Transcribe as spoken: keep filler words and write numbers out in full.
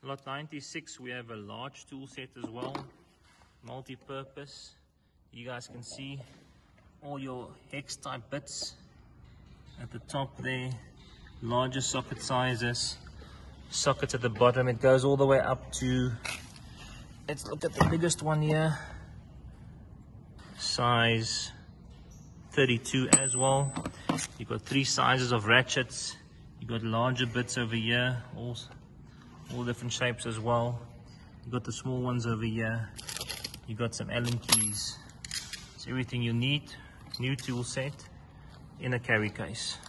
Lot ninety-six, we have a large tool set as well, multi-purpose. You guys can see all your hex type bits at the top there, larger socket sizes, sockets at the bottom. It goes all the way up to, let's look at the biggest one here, size thirty-two as well. You've got three sizes of ratchets. You've got larger bits over here, all, all different shapes as well. You've got the small ones over here. You've got some Allen keys. It's everything you need. New tool set in a carry case.